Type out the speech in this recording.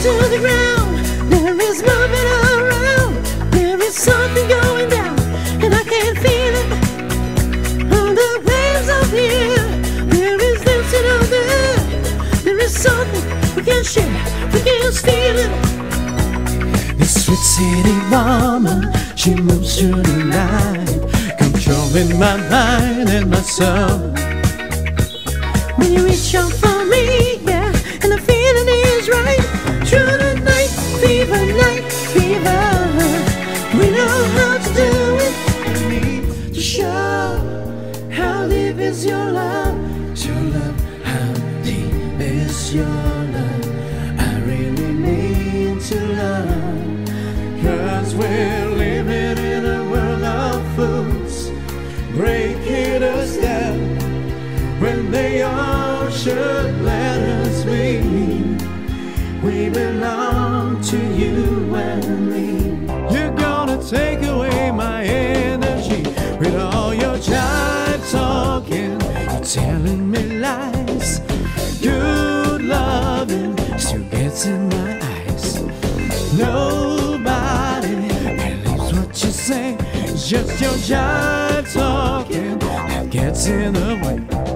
to the ground. There is movement around. There is something going down, and I can feel it on the waves of here. There is dancing on there. There is something we can share. We can steal it. This sweet city woman, she moves through the night, controlling my mind and my soul. When you reach out for me, yeah, and the feeling is right. Through the night fever, we know how to do it. We need to show how deep is your love. Your love, how deep is your love? I really need to love. 'Cause we're living in a world of fools, breaking us down when they all should let us be. We belong to you and me. You're gonna take away my energy with all your jive talking. You're telling me lies. Good loving still gets in my eyes. Nobody believes what you say. It's just your jive talking that gets in the way.